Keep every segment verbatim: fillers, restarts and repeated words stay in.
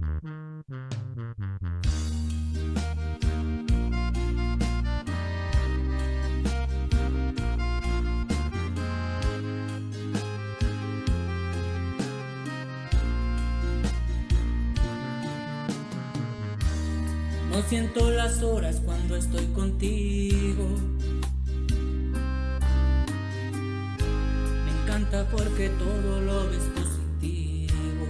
No siento las horas cuando estoy contigo. Me encanta porque todo lo ves positivo.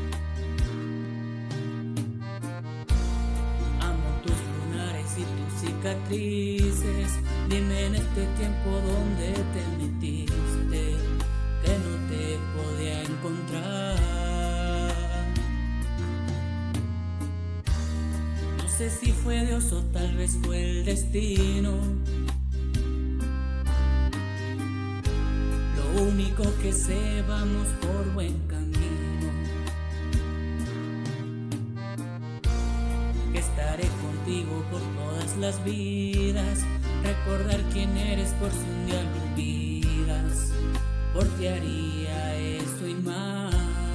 Amo tus lunares y tus cicatrices. Dime en este tiempo dónde te metiste, que no te podía encontrar. No sé si fue Dios o tal vez fue el destino. Lo único que sé, vamos por buen camino. Que estaré contigo por todas las vidas. Recordar quién eres por si un día lo olvidas. Por ti haría eso y más.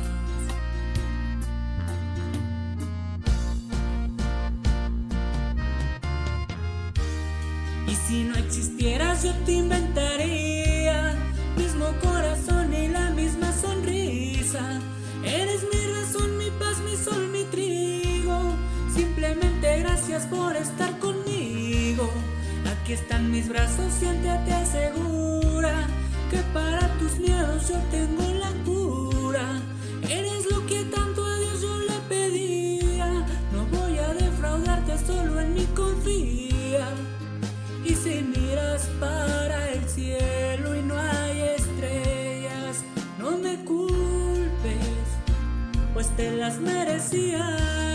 Y si no existieras yo te inventaría mismo corazón y la misma sonrisa. Eres mi razón, mi paz, mi sol, mi trigo. Simplemente gracias por estar conmigo. Aquí están mis brazos, siéntate segura que para tus miedos yo tengo la cura. Eres lo que tanto a Dios yo le pedía. No voy a defraudarte, solo en mí confía. Y si miras para el cielo y no hay estrellas, no me culpes, pues te las merecías.